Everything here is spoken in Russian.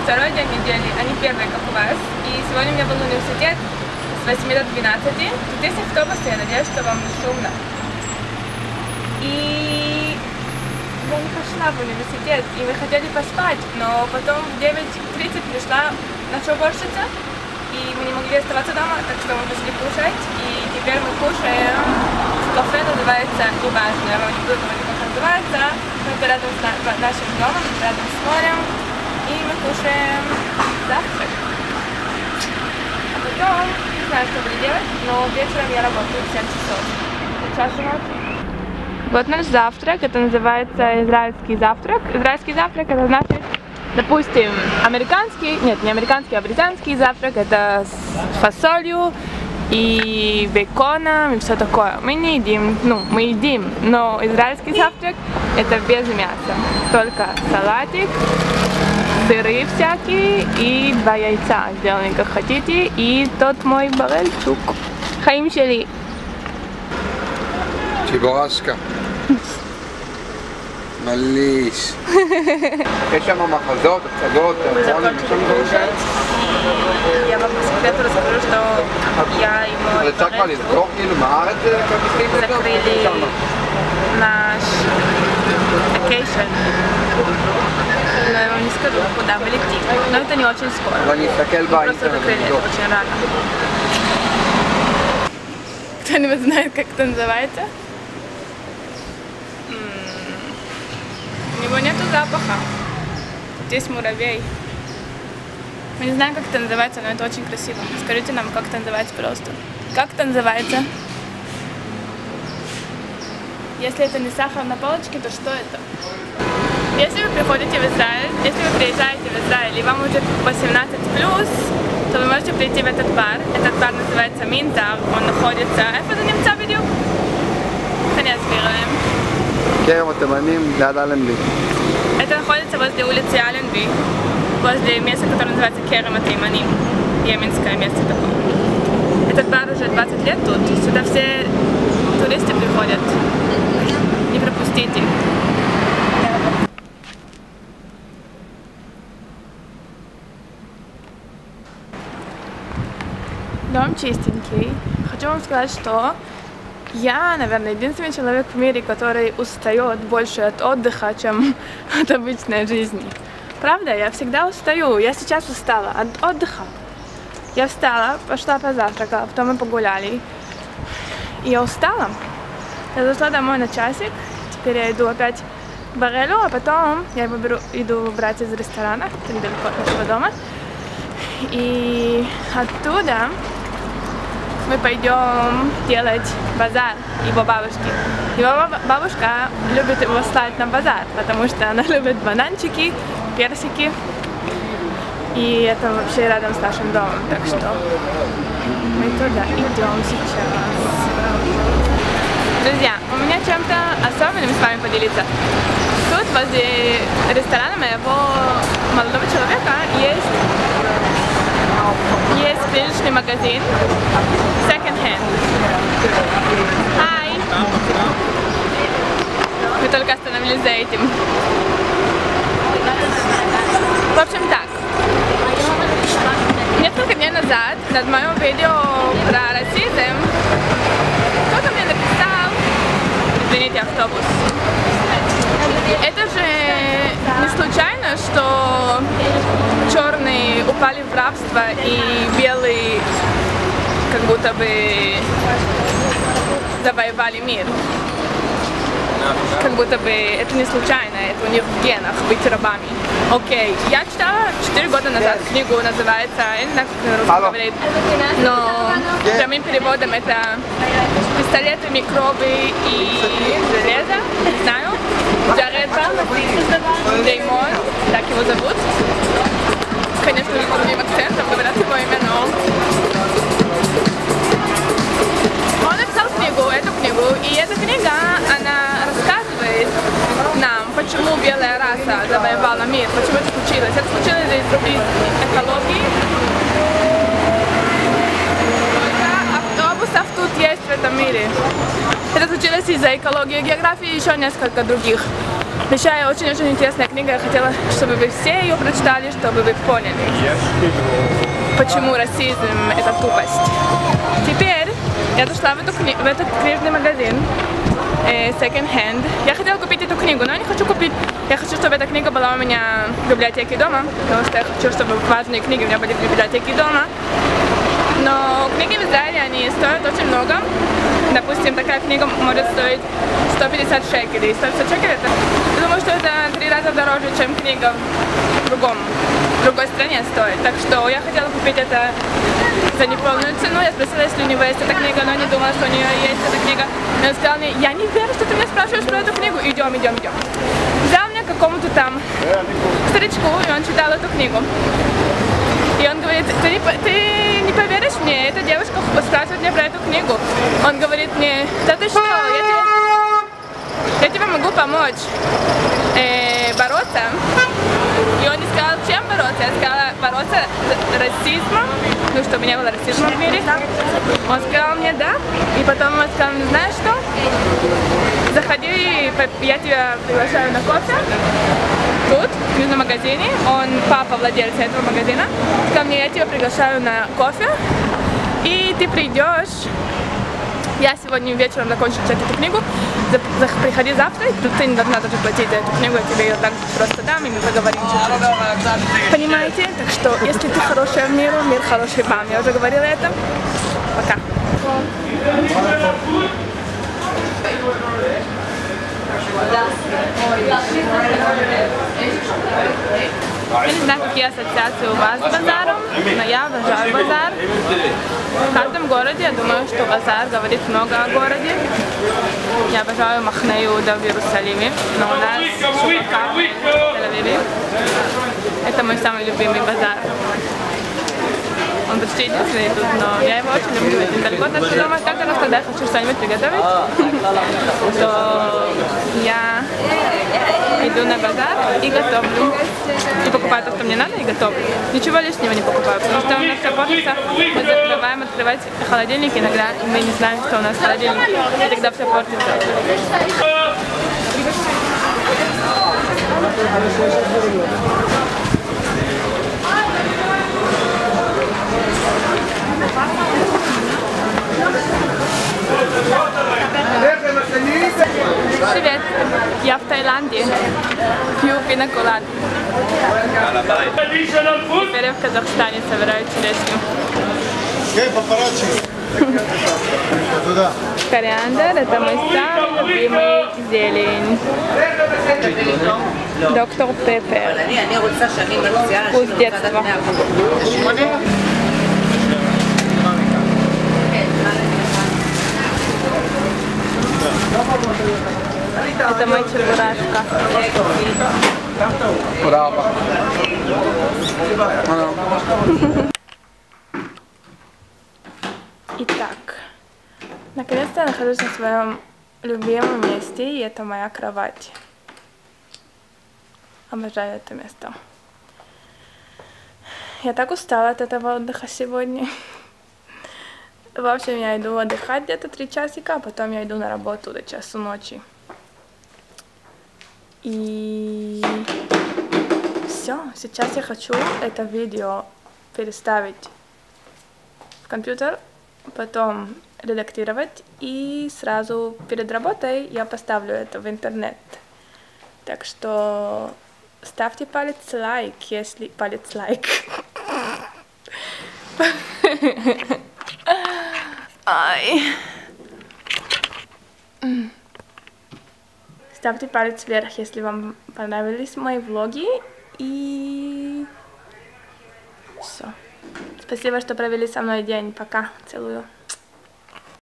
второй день недели, а не первый, как у вас. И сегодня у меня был университет с 8 до 12. Тут есть автобусы, я надеюсь, что вам не шумно. И я не пошла в университет, и мы хотели поспать, но потом в 9:30 пришла наша уборщица, и мы не могли оставаться дома, так что мы пошли кушать, и теперь мы кушаем в кафе, называется «Неважно», я вам не буду говорить, как называется, но это рядом с нашим домом, рядом с морем, и мы кушаем завтрак. А потом, не знаю, что буду делать, но вечером я работаю в 7 часов. Сейчас ночи. Вот наш завтрак, это называется израильский завтрак. Израильский завтрак это значит, допустим, американский, нет, не американский, а британский завтрак, это с фасолью и беконом и все такое. Мы не едим, мы едим, но израильский завтрак это без мяса, только салатик, сыры всякие и 2 яйца, сделаны как хотите, и тот мой барельчук. Хаим шели. Чебурашка. מליש. יש שם מחזות, הצגות, תיאטרונים, יש שם דברים כאלה? Я вам по секрету расскажу, что я и мой אפשר כבר לזכור כאילו מהארץ כרטיסים כזאת? закрыли наш vacation. Но я вам не скажу, куда мы летим. Но это не очень скоро. ואני אסתכל Мы просто באינטרנט закрыли это לבדוק. очень рано. Кто-нибудь знает, как это называется? У него нету запаха. Здесь муравей. Мы не знаем, как это называется, но это очень красиво. Скажите нам, как это называется просто. Как это называется? Если это не сахар на палочке, то что это? Если вы приходите в Израиль, если вы приезжаете в Израиль и вам уже 18+, то вы можете прийти в этот бар. Этот бар называется Минтар. Он находится... איפה זה נמצא בדיוק? אני אסביר להם. כרם התימנים ליד אלנבי. Это находится возле улицы Аленби, возле места, которое называется Керем Атейманим. Йеменское место такое. Этот бар уже 20 лет тут. Сюда все туристы приходят. Не пропустите. Дом чистенький. Хочу вам сказать, что я, наверное, единственный человек в мире, который устает больше от отдыха, чем от обычной жизни. Правда, я всегда устаю. Я сейчас устала от отдыха. Я встала, пошла позавтракала, потом мы погуляли. И я устала. Я зашла домой на часик. Теперь я иду опять к Барелю, а потом я его иду брать из ресторана, недалеко от нашего дома. И оттуда мы пойдем делать базар его бабушки. Его бабушка любит его слать на базар, потому что она любит бананчики, персики. И это вообще рядом с нашим домом, так что мы туда идем сейчас. Друзья, у меня чем-то особенным с вами поделиться. Тут возле ресторана моего молодого человека есть приличный магазин Second Hand. Hi! Мы только остановились за этим. В общем так, несколько дней назад над моим видео про расизм кто-то мне написал, извините, автобус. Это же не случайно, что черные упали в рабство и белые как будто бы завоевали мир. Как будто бы это не случайно, это у них в генах быть рабами. Окей, я читала 4 года назад книгу, называется, я не знаю, как на русском говорит, но прямым переводом это «Пистолеты, микробы и железо», не знаю, Джаред Деймон, так его зовут. Конечно, с другим акцентом, говорят его имя, но... Он написал эту книгу, и эта книга, она рассказывает нам, почему белая раса завоевала мир, почему это случилось. Это случилось из экологии. Только автобусов тут есть в этом мире. Это случилось из-за экологии, географии и еще несколько других Обещаю, очень-очень интересная книга. Я хотела, чтобы вы все ее прочитали, чтобы вы поняли, почему расизм – это тупость. Теперь я дошла в этот книжный магазин Second Hand. Я хотела купить эту книгу, но я не хочу купить. Я хочу, чтобы эта книга была у меня в библиотеке дома, потому что я хочу, чтобы важные книги у меня были в библиотеке дома. Но книги в Израиле, они стоят очень много. Допустим, такая книга может стоить 150 шекелей. 150 шекелей это, я думаю, что это 3 раза дороже, чем книга в другой стране стоит. Так что я хотела купить это за неполную цену. Я спросила, если у него есть эта книга, но не думала, что у нее есть эта книга. И он сказал мне, я не верю, что ты меня спрашиваешь про эту книгу. Идем. Взял меня к какому-то там старичку, и он читал эту книгу. И он говорит, ты не поверишь мне, эта девушка спрашивает меня про эту книгу. Он говорит мне, да ты что, я тебе могу помочь бороться. И он не сказал, чем бороться, я сказала, бороться с расизмом, ну, чтобы не было расизма в мире. Он сказал мне, да, и потом он сказал, знаешь что, заходи, я тебя приглашаю на кофе. Тут, в книжном магазине, он папа владельца этого магазина, сказал мне, я тебя приглашаю на кофе, и ты придешь, я сегодня вечером закончу читать эту книгу, приходи завтра, и ты не должна даже платить за эту книгу, я тебе ее так просто дам, и мы поговорим чуть-чуть. Понимаете? Так что, если ты хорошая в миру, мир хороший вам. Я уже говорила это. Пока. Я не знаю, какие ассоциации у вас с базаром, но я обожаю базар. В каждом городе, я думаю, что базар говорит много о городе. Я обожаю Махне Иуда в Иерусалиме, но у нас Шупака в Тель-Авиве. Это мой самый любимый базар. Он почти единственный тут, но я его очень люблю. Недалеко от нашего дома, как раз когда я хочу что-нибудь приготовить, то я иду на базар и готовлю. И покупаю то, что мне надо, и готовлю. Ничего лишнего не покупаю, потому что у нас все портится. Мы забываем открывать холодильник иногда, и мы не знаем, что у нас в холодильнике. И тогда все портится. Привет! Я в Таиланде. Пью пиноколад. Теперь я в Казахстане собираю черешню. Кориандр – это мой самый любимый зелень. Доктор Пеппер. Вкус детства. Это мой чебурашка. Браво. Итак, наконец-то я нахожусь на своем любимом месте, и это моя кровать. Обожаю это место. Я так устала от этого отдыха сегодня. В общем, я иду отдыхать где-то 3 часика, а потом я иду на работу до часу ночи. И все, сейчас я хочу это видео переставить в компьютер, потом редактировать, и сразу перед работой я поставлю это в интернет. Так что ставьте палец лайк, если палец лайк. Ай. Ставьте палец вверх, если вам понравились мои влоги. И все. Спасибо, что провели со мной день. Пока. Целую.